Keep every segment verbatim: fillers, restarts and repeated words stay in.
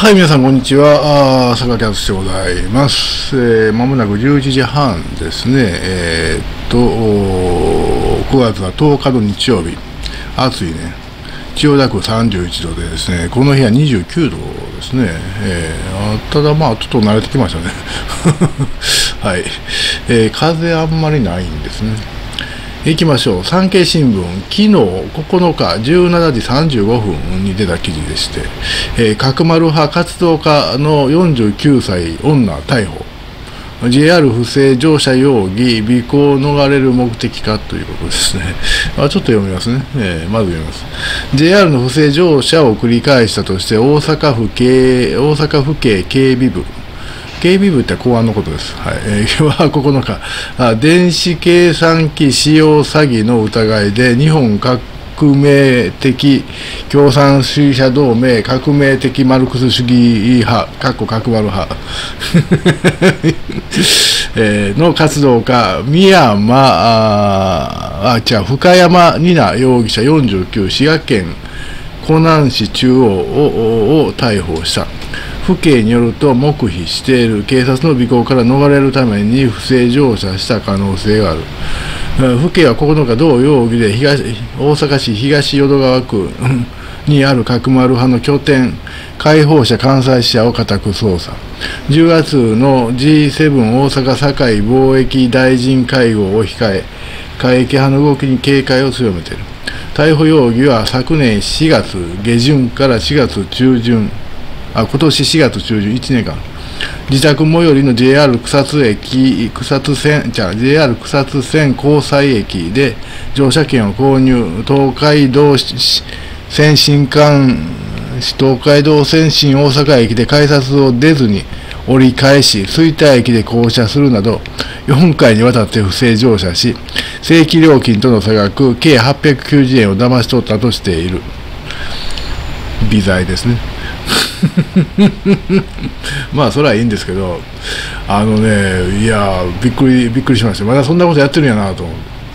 はい、皆さん、こんにちは。あ坂木敦でございます。えー、まもなくじゅういちじはんですね。えー、っと、くがつはとおかの日曜日。暑いね。千代田区さんじゅういちどでですね、この日はにじゅうきゅうどですね。えー、ただ、まあ、ちょっと慣れてきましたね。はい、えー。風あんまりないんですね。行きましょう。産経新聞、昨日ここのかじゅうしちじさんじゅうごふんに出た記事でして、えー、角丸派活動家のよんじゅうきゅうさい女逮捕。ジェイアール 不正乗車容疑、尾行を逃れる目的かということですね。あちょっと読みますね。えー、まず読みます。ジェイアール の不正乗車を繰り返したとして、大阪府警、大阪府警警備部、警備部って公安のことです。はい。えー、はここのかあ、電子計算機使用詐欺の疑いで、日本革命的共産主義者同盟革命的マルクス主義派、かっこ角丸派、えー、の活動家、宮山、あ、あ、違う、深山里奈容疑者よんじゅうきゅう、滋賀県湖南市中央 を, を逮捕した。府警によると、黙秘している警察の尾行から逃れるために不正乗車した可能性がある。府警はここのか同容疑で東大阪市東淀川区にある角丸派の拠点、解放者関西支社を家宅捜査。じゅうがつの ジーセブン 大阪堺貿易大臣会合を控え、過激派の動きに警戒を強めている。逮捕容疑は昨年しがつげじゅんからしがつちゅうじゅん、あ今年しがつちゅうじゅん、いちねんかん、自宅最寄りの ジェイアール 草津駅、草津線、じゃあ ジェイアール 草津線交際駅で乗車券を購入、東海道線新幹、東海道線新大阪駅で改札を出ずに折り返し、吹田駅で降車するなど、よんかいにわたって不正乗車し、正規料金との差額、計はっぴゃくきゅうじゅうえんを騙し取ったとしている。微罪ですね。まあそれはいいんですけど、あのね、いやびっくりびっくりしました。まだそんなことやってるんやなと思う。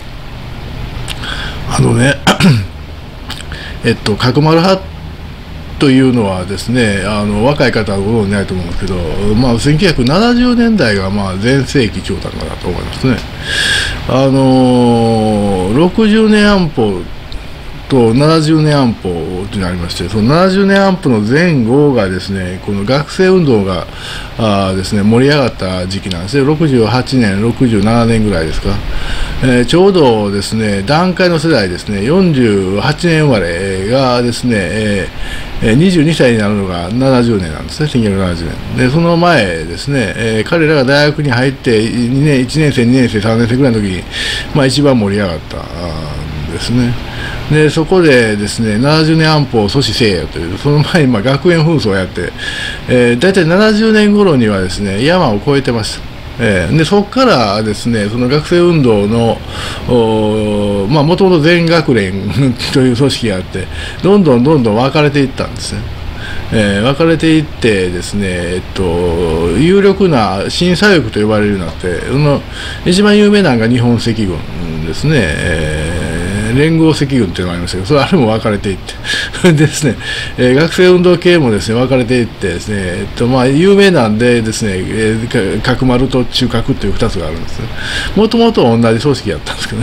あのねえっと角丸派というのはですね、あの若い方はご存じないと思うんですけど、まあ、せんきゅうひゃくななじゅうねんだいがまあ全盛期長だかなと思いますね。あのろくじゅうねん安保とななじゅうねん安保というのがありまして、そのななじゅうねん安保の前後がですね、この学生運動があですね盛り上がった時期なんですね。ろくじゅうはちねん、ろくじゅうななねんぐらいですか。えー、ちょうどですね、団塊の世代ですね、よんじゅうはちねん生まれがですね、えー、にじゅうにさいになるのがななじゅうねんなんですね、せんきゅうひゃくななじゅうねん。で、その前ですね、えー、彼らが大学に入ってにねん、いちねんせい、にねんせい、さんねんせいぐらいの時に、まあ一番盛り上がったんですね。でそこでですね、ななじゅうねん安保を阻止せえよという、その前にまあ学園紛争をやって、えー、大体ななじゅうねん頃にはですね、山を越えてました。えー、でそこからですね、その学生運動の、まあもともと全学連という組織があって、どんどんどんどん分かれていったんですね。えー、分かれていってですね、えっと、有力な新左翼と呼ばれるようになって、その一番有名なのが日本赤軍ですね。えー連合赤軍っていうのがありましたけど、それあれも分かれていってですね、えー、学生運動系もですね分かれていってですね、えっとまあ、有名なんでですね、えー、角丸と中核っていうふたつがあるんですね。もともと同じ組織やったんですけどね。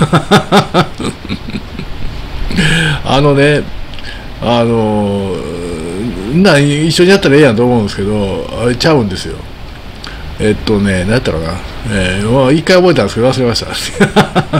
あのね、あのな一緒にやったらええやんと思うんですけど、あれちゃうんですよ。えっとね、何やったかな、えー、まあ、一回覚えたんですけど忘れました。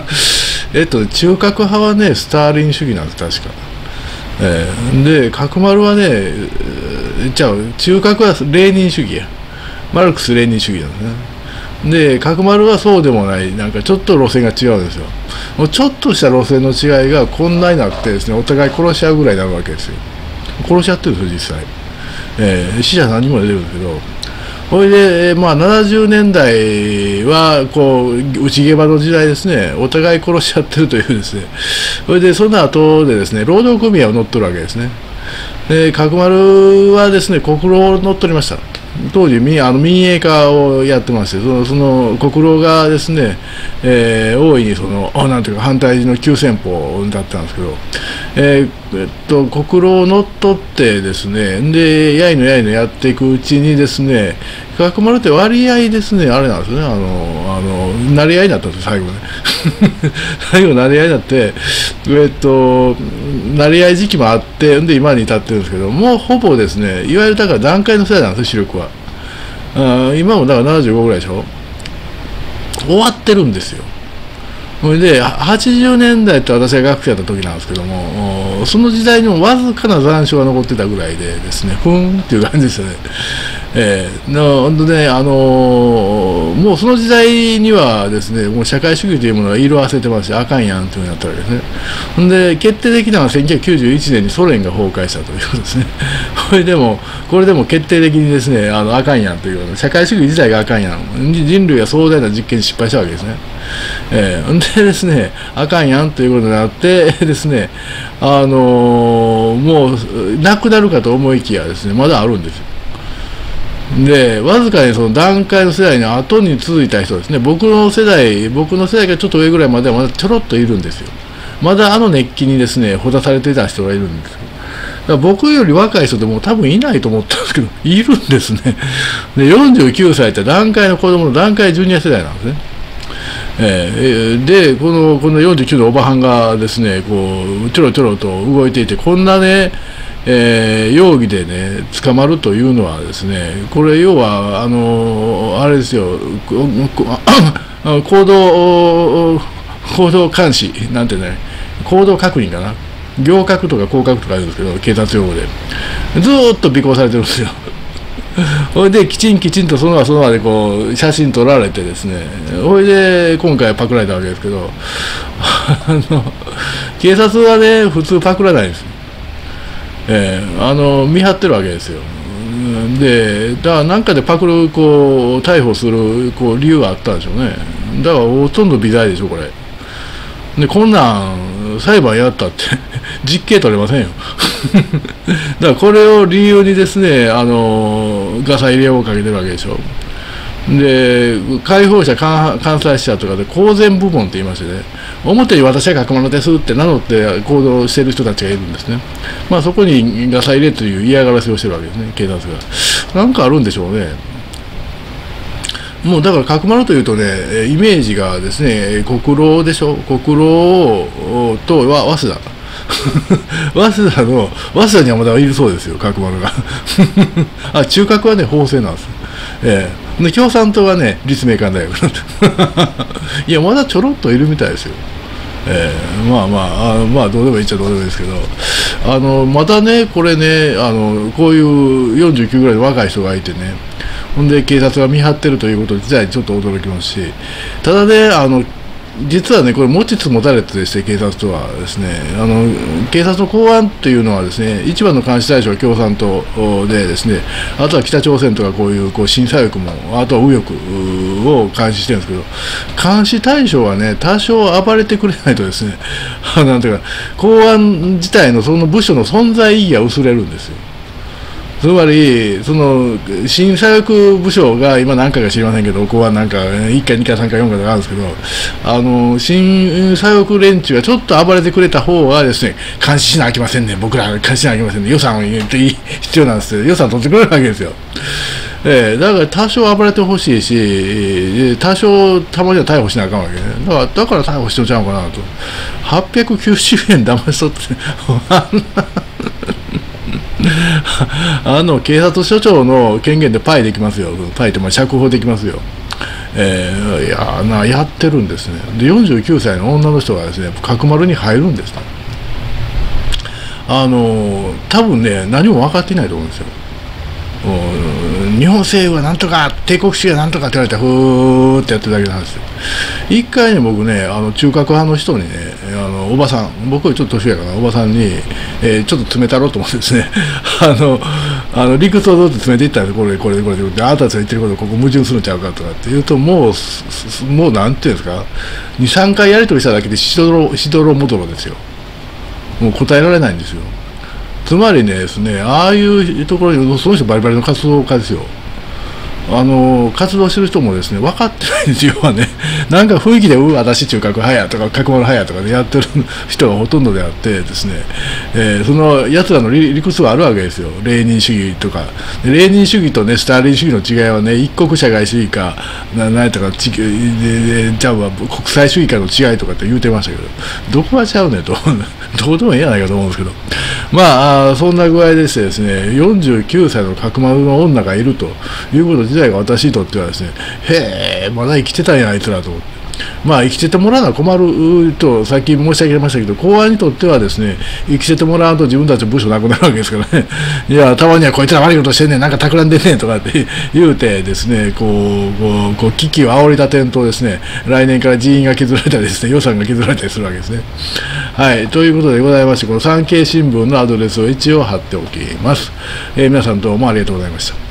えっと、中核派はね、スターリン主義なんです、確か。えー、で、角丸はね、じゃあ、中核はレーニン主義や。マルクス・レーニン主義なんですね。で、角丸はそうでもない、なんかちょっと路線が違うんですよ。もうちょっとした路線の違いがこんなになってですね、お互い殺し合うぐらいになるわけですよ。殺し合ってるんですよ、実際。えー、死者何人も出てるんですけど、それで、まあ、ななじゅうねんだいはこう内毛場の時代ですね、お互い殺し合ってるというですね、それでその後でですね、労働組合を乗っ取るわけですね。で、角丸はですね、国労を乗っ取りました。当時民あの民営化をやってまして、そのその国労がですね、えー、大いにそのなんていうか反対の急先鋒だったんですけど、 えーえっと、国労を乗っ取ってですね、で、やいのやいのやっていくうちにですね、角丸って割合ですね、あれなんですね、あの、あの、なり合いになったんですよ、最後ね。最後、なり合いになって、えっと、なり合い時期もあって、で、今に至ってるんですけど、もうほぼですね、いわゆるだから段階の世代なんですよ、主力は。あ今もだからななじゅうごぐらいでしょ。終わってるんですよ。それではちじゅうねんだいって私が学生だった時なんですけども、その時代にもわずかな残暑が残ってたぐらいでですね、ふーんっていう感じですよね。えー、のほんとね、あのー、もうその時代にはですね、もう社会主義というものが色あせてますし、あかんやんというふうになったわけですね。ほんで、決定的なのはせんきゅうひゃくきゅうじゅういちねんにソ連が崩壊したということですね。これでも、これでも決定的にですね、あのあかんやんという、社会主義自体があかんやん、人類が壮大な実験に失敗したわけですね。えー、でですね、あかんやんということになってですね、あのー、もうなくなるかと思いきやですね、まだあるんですよ。で、わずかにその段階の世代の後に続いた人ですね、僕の世代、僕の世代がちょっと上ぐらいまではまだちょろっといるんですよ。まだあの熱気にですね、ほだされていた人がいるんですよ。だから僕より若い人でも多分いないと思ったんですけど、いるんですね。で、よんじゅうきゅうさいって段階の子供の段階ジュニア世代なんですね。えー、でこの、このよんじゅうきゅうのおばはんがですね、こうちょろちょろと動いていて、こんなね、えー、容疑でね、捕まるというのはですね、これ、要は、あのあれですよ、行動、行動監視、なんてね、行動確認かな、行確とか降格とか言うんですけど、警察用語で、ずーっと尾行されてるんですよ。それできちんきちんとその場その場でこう写真撮られてですね、それで今回パクられたわけですけど、あの警察はね、普通パクらないんですよ。えー、あの見張ってるわけですよ。で、だから何かでパクる、こう逮捕するこう理由があったんでしょうね。だからほとんど微罪でしょ、これ。で、こんなん裁判やったって実刑取れませんよ。だからこれを理由にですね、あのガサ入れをかけてるわけでしょ。で、解放者、関西支社とかで公然部門って言いましてね、表に私は角丸ですって名乗って行動している人たちがいるんですね。まあそこにガサ入れという嫌がらせをしてるわけですね、警察が。なんかあるんでしょうね。もうだから角丸というとね、イメージがですね、国労でしょ、国労とは早稲田。早稲田の、早稲田にはまだいるそうですよ、角丸が。あ、中核はね、法政なんです。ええ、で共産党はね、立命館大学なんて。いや、まだちょろっといるみたいですよ。ええ、まあまあ、あまあ、どうでもいいっちゃどうでもいいですけど、あのまたね、これね、あのこういうよんじゅうきゅうぐらいの若い人がいてね、ほんで警察が見張ってるということ自体にちょっと驚きますし、ただね、あの実はね、これ、持ちつ持たれつでして、警察とはですね、あの警察の公安というのはですね、一番の監視対象は共産党でですね、あとは北朝鮮とかこういうこう新左翼も、あとは右翼を監視してるんですけど、監視対象はね、多少暴れてくれないとですね、なんていうか、公安自体のその部署の存在意義が薄れるんですよ。つまり、その新左翼部署が今何回か知りませんけど、公安なんかいっかい、にかい、さんかい、よんかいとかあるんですけど、あの新左翼連中がちょっと暴れてくれた方がですね、監視しなきゃいけませんね、僕ら監視しなきゃいけませんね、予算を入れて必要なんですよ、予算取ってくれるわけですよ。えー、だから多少暴れてほしいし、多少たまには逮捕しなあかんわけね。だからだから逮捕しておちゃうかなと。はっぴゃくきゅうじゅうえん騙しとって、あの警察署長の権限でパイできますよ、パイってまあ釈放できますよ。えー、いやなやってるんですね。で、よんじゅうきゅうさいの女の人がですね、角丸に入るんですね。あの多分ね、何も分かっていないと思うんですよ。日本政府はなんとか、帝国主義はなんとかって言われて、ふーってやってるだけなんですよ。一回ね、僕ね、あの中核派の人にね、あのおばさん、僕よりちょっと年上かな、おばさんに、えー、ちょっと詰めたろうと思ってですね、あの、あの理屈をどうって詰めていったんです、これ、これ、これで、あなたたちが言ってること、ここ矛盾するんちゃうかとかって言うと、もう、もうなんていうんですか、に、さんかいやり取りしただけでしどろ、しどろもどろですよ。もう答えられないんですよ。つまりねですね、ああいうところに、その人バリバリの活動家ですよ。 あの活動してる人もですね分かってないんですよね。なんか雰囲気で「う私中核派や」とか「角丸派や」とかでやってる人がほとんどであってですね、えー、そのやつらの理、理屈があるわけですよ。レーニン主義とかでレーニン主義とねスターリン主義の違いはね一国社会主義かな何やったか地球でじゃあ国際主義かの違いとかって言うてましたけど、どこがちゃうねんとどうでもいいんやないかと思うんですけど、まあそんな具合でしてですねよんじゅうきゅうさいの角丸の女がいるということ自体が私にとってはですね、へえまだ生きてたんやあいつらと思って。まあ生きててもらうのは困るとさっき申し上げましたけど、公安にとってはですね生きててもらうと自分たちの部署なくなるわけですからねいやたまにはこいつら悪いことしてんねんなんか企んでんねんとかって言うてですねこうこうこう危機を煽り立てんとですね来年から人員が削られたりですね予算が削られたりするわけですね。はいということでございまして、この産経新聞のアドレスを一応貼っておきます。えー、皆さんどうもありがとうございました。